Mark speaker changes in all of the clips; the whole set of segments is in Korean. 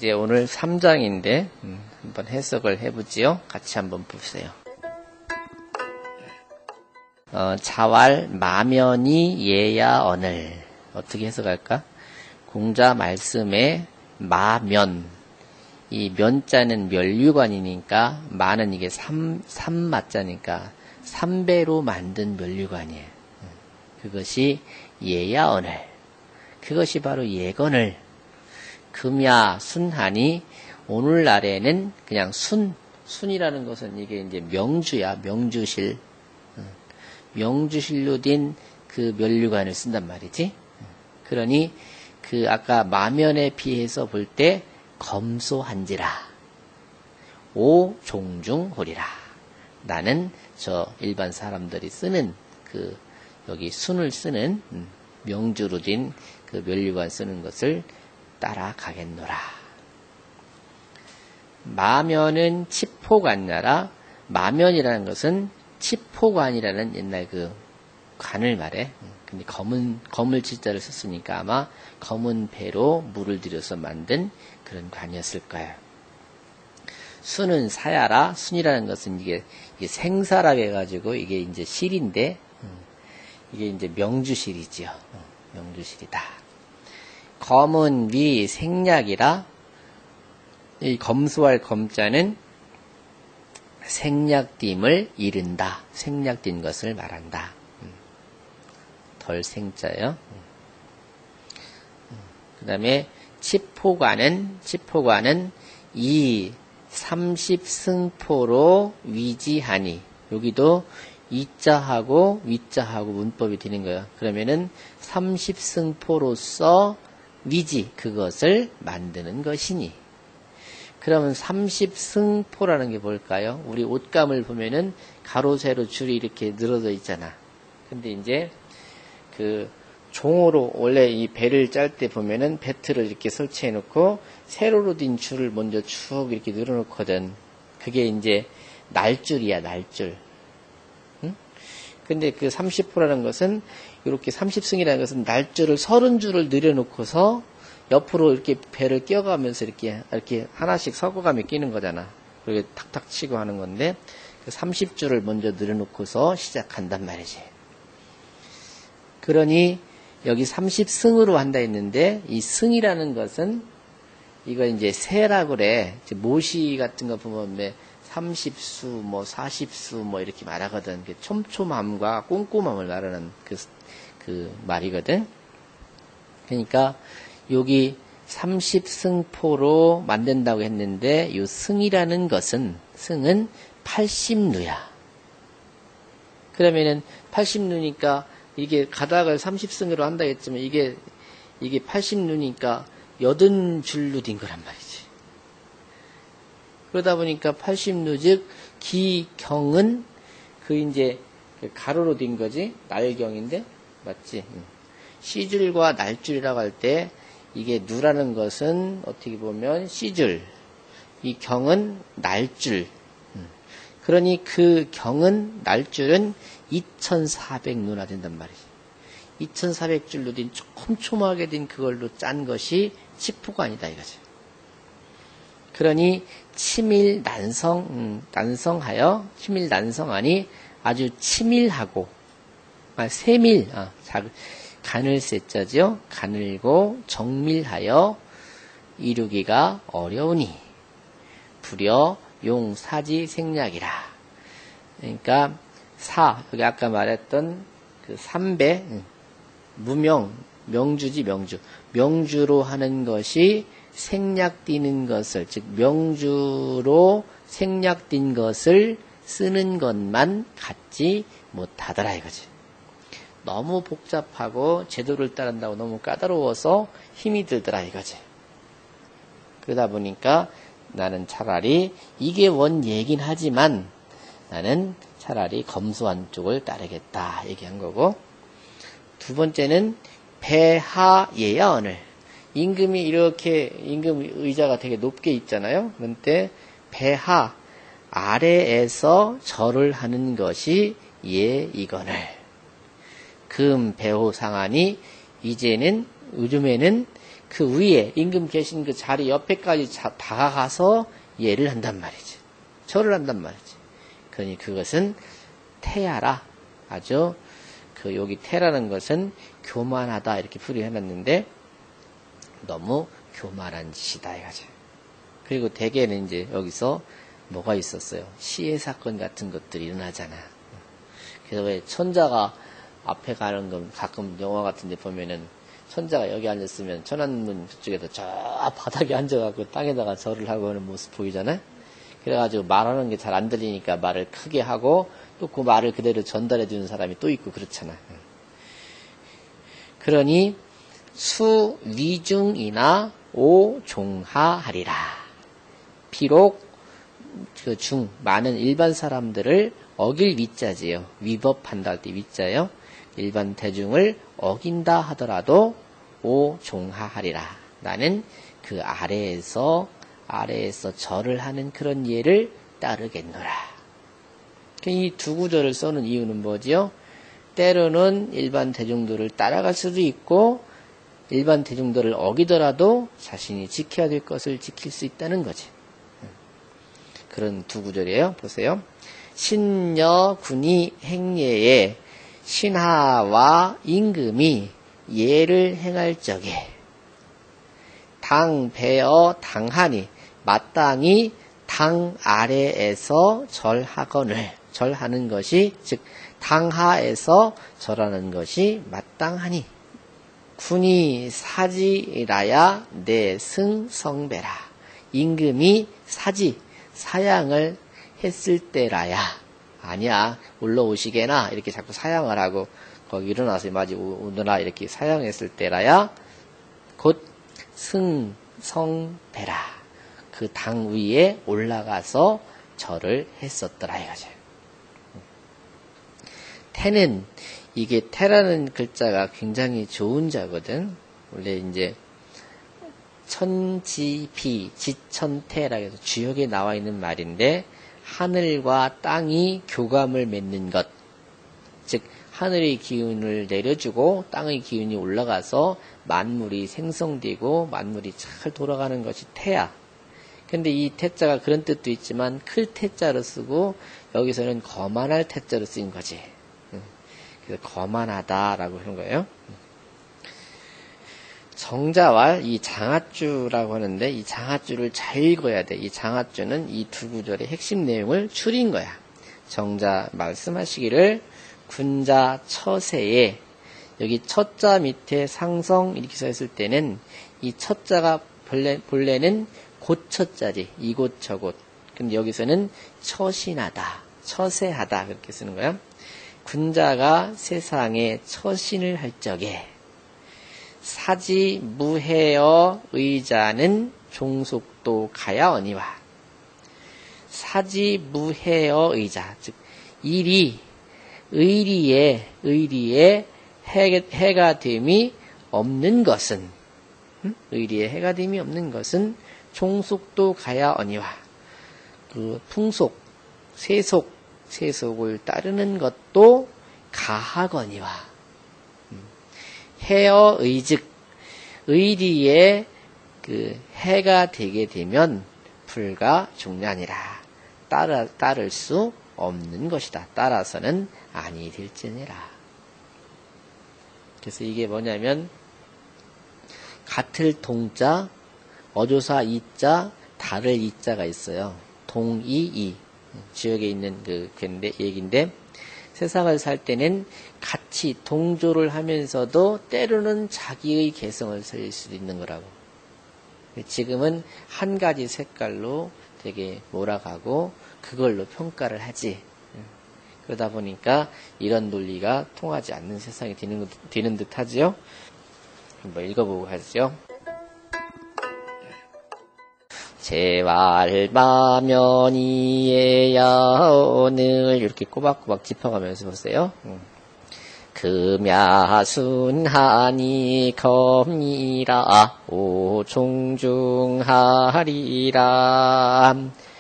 Speaker 1: 이제 오늘 3장인데 한번 해석을 해보지요. 같이 한번 보세요. 자왈 마면이 예야 언을 어떻게 해석할까? 공자 말씀에 마면, 이 면자는 면류관이니까 마는 이게 삼마자니까 3배로 만든 면류관이에요. 그것이 예야 언을, 그것이 바로 예건을 금야 순하니 오늘날에는 그냥 순이라는 것은 이게 이제 명주야, 명주실. 명주실로 된 그 면류관을 쓴단 말이지. 그러니 그 아까 마면에 비해서 볼 때 검소한지라 오 종중호리라. 나는 저 일반 사람들이 쓰는 그 여기 순을 쓰는 명주로 된 그 면류관 쓰는 것을 따라가겠노라. 마면은 치포관나라. 마면이라는 것은 치포관이라는 옛날 그 관을 말해. 근데 검을 치자를 썼으니까 아마 검은 배로 물을 들여서 만든 그런 관이었을 거예요. 순은 사야라. 순이라는 것은 이게 생사라고 해가지고 이게 이제 실인데 이게 이제 명주실이지요. 명주실이다. 검은 위 생략이라. 이 검소할 검자는 생략됨을 이른다. 생략된 것을 말한다. 덜 생자요. 그 다음에 치포관은 이 30승포로 위지하니. 여기도 이자하고 위자하고 문법이 되는 거예요. 그러면은 30승포로서 위지, 그것을 만드는 것이니. 그러면 30승포라는 게 뭘까요? 우리 옷감을 보면은 가로, 세로 줄이 이렇게 늘어져 있잖아. 근데 이제 그 종으로 원래 이 배를 짤 때 보면은 배트를 이렇게 설치해 놓고 세로로 된 줄을 먼저 쭉 이렇게 늘어 놓거든. 그게 이제 날줄이야, 날줄. 응? 근데 그 30포라는 것은 이렇게 30승이라는 것은 날줄을 30줄을 늘여 놓고서 옆으로 이렇게 배를 끼어가면서 이렇게 하나씩 섞어가며 끼는 거잖아. 그렇게 탁탁 치고 하는 건데, 그 30줄을 먼저 늘어놓고서 시작한단 말이지. 그러니, 여기 30승으로 한다 했는데, 이 승이라는 것은, 이거 이제 세라고 그래. 모시 같은 거 보면 30수, 뭐 40수, 뭐 이렇게 말하거든. 촘촘함과 꼼꼼함을 말하는 그 말이거든. 그러니까, 여기 30승포로 만든다고 했는데 이 승이라는 것은 승은 80누야. 그러면은 80누니까 이게 가닥을 30승으로 한다 했지만 이게 80누니까 80줄로 된 거란 말이지. 그러다 보니까 80누 즉 기경은 그 이제 가로로 된 거지. 날경인데 맞지? 시줄과 날줄이라고 할 때 이게 누라는 것은 어떻게 보면 시줄, 이 경은 날줄. 그러니 그 경은 날줄은 2400누나 된단 말이지. 2400줄로 된 촘촘하게 된 그걸로 짠 것이 치포관이다 이거지. 그러니 치밀 난성하여 치밀 난성하니 아주 치밀하고 세밀 가늘 세자죠. 가늘고 정밀하여 이루기가 어려우니 불여 용사지 생략이라. 그러니까 여기 아까 말했던 그 3배 명주지 명주로 하는 것이 생략되는 것을, 즉 명주로 생략된 것을 쓰는 것만 갖지 못하더라 이거지. 너무 복잡하고 제도를 따른다고 너무 까다로워서 힘이 들더라 이거지. 그러다 보니까 나는 차라리 이게 원 얘긴 하지만 나는 차라리 검소한 쪽을 따르겠다 얘기한 거고, 두 번째는 배하예야 언을. 임금이 이렇게 임금 의자가 되게 높게 있잖아요. 그런데 배하 아래에서 절을 하는 것이 예이거늘. 금 배호 상하니 요즘에는 그 위에 임금 계신 그 자리 옆에까지 다가가서 예를 한단 말이지. 절을 한단 말이지. 그러니 그것은 태야라. 아주 여기 태라는 것은 교만하다 이렇게 풀이해놨는데 너무 교만한 짓이다 이거죠. 그리고 대개는 이제 여기서 뭐가 있었어요? 시해 사건 같은 것들이 일어나잖아. 그래서 왜 천자가 앞에 가는 건 가끔 영화 같은 데 보면은 천자가 여기 앉았으면 천안문 그쪽에서 저 바닥에 앉아갖고 땅에다가 절을 하고 하는 모습 보이잖아요. 그래가지고 말하는 게 잘 안 들리니까 말을 크게 하고 또 그 말을 그대로 전달해 주는 사람이 또 있고 그렇잖아. 그러니 수위중이나 오종하하리라. 비록 그 많은 일반 사람들을 어길 위자지요. 위법한다 할 때 위자요. 일반 대중을 어긴다 하더라도 오종하하리라. 나는 그 아래에서 절을 하는 그런 예를 따르겠노라. 이 두 구절을 써는 이유는 뭐지요? 때로는 일반 대중들을 따라갈 수도 있고 일반 대중들을 어기더라도 자신이 지켜야 될 것을 지킬 수 있다는 거지. 그런 두 구절이에요. 보세요. 신녀 군이 행예에 신하와 임금이 예를 행할 적에 당 배어 당하니 마땅히 당 아래에서 절하는 것이 즉 당하에서 절하는 것이 마땅하니 군이 사지라야 내 승성배라. 임금이 사양을 했을 때라야. 아니야 올라오시게나 이렇게 자꾸 사양을 하고 거기 일어나서 마지 오느라 이렇게 사양했을 때라야 곧 승성배라. 그 당 위에 올라가서 절을 했었더라 이거죠. 태는 이게 태라는 글자가 굉장히 좋은 자거든. 원래 이제 천지비 지천태라고 해서 주역에 나와 있는 말인데 하늘과 땅이 교감을 맺는 것. 즉 하늘의 기운을 내려주고 땅의 기운이 올라가서 만물이 생성되고 만물이 잘 돌아가는 것이 태야. 근데 이 태자가 그런 뜻도 있지만 클 태자로 쓰고 여기서는 거만할 태자로 쓰인 거지. 그래서 거만하다라고 하는 거예요. 정자왈 이 장하주라고 하는데 이 장하주를 잘 읽어야 돼. 이 장하주는 이 두 구절의 핵심 내용을 추린 거야. 정자 말씀하시기를 군자 처세에 여기 첫자 밑에 상성 이렇게 써 있을 때는 이 첫자가 본래는 곧첫자리 이곳 저곳. 근데 여기서는 처신하다, 처세하다 그렇게 쓰는 거야. 군자가 세상에 처신을 할 적에 사지 무해여 의자는 종속도 가야어니와. 사지 무해여 의자 즉 의리에 해가 됨이 없는 것은 의리에 해가 됨이 없는 것은 종속도 가야어니와. 그 풍속 세속을 따르는 것도 가하거니와. 해어 의즉 의리에 그 해가 되게 되면 불가 중량이라. 따를 수 없는 것이다. 따라서는 아니 될지니라. 그래서 이게 뭐냐면 같을 동자 어조사 이자 다를 이자가 있어요. 동이이 지역에 있는 그 얘기인데 세상을 살 때는 같이 동조를 하면서도 때로는 자기의 개성을 살릴 수도 있는 거라고. 지금은 한 가지 색깔로 되게 몰아가고 그걸로 평가를 하지. 그러다 보니까 이런 논리가 통하지 않는 세상이 되는 듯 하지요. 한번 읽어보고 하죠. 제왈마면이에야 오늘 이렇게 꼬박꼬박 짚어가면서 보세요. 금야순하니 검이라 오종중하리라.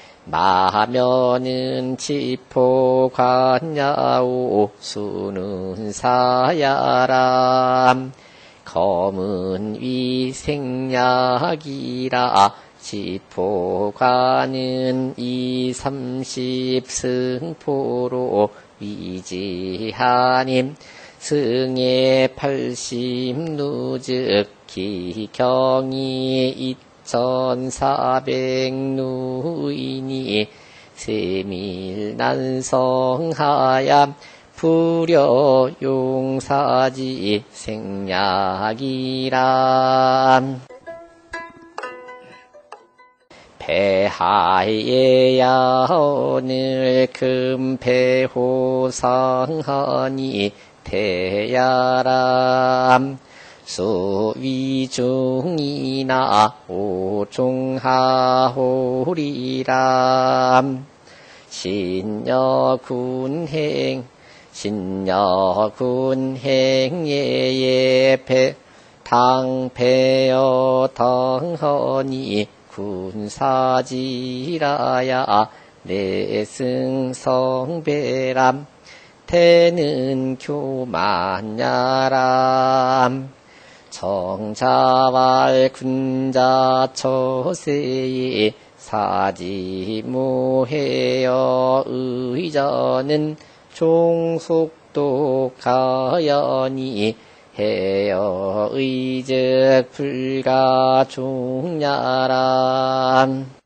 Speaker 1: 마면은 지포관야오 수는 사야람. 검은 위생약이라 지포가는 이 30승포로 위지하님 승의 80누즉 기경이 2400누이니 세밀난성하야 불여용사지 생략이란 배하에야 오늘 금배호상하니 태야람 수위중이나 오중하오리람 신여군행예예 당배여 당허니 군사지라야 내승성배람 태는 교만야람 정자왈 군자초세에 사지무해여 의전은 종속도 가연이 해여 의즉 불가종야람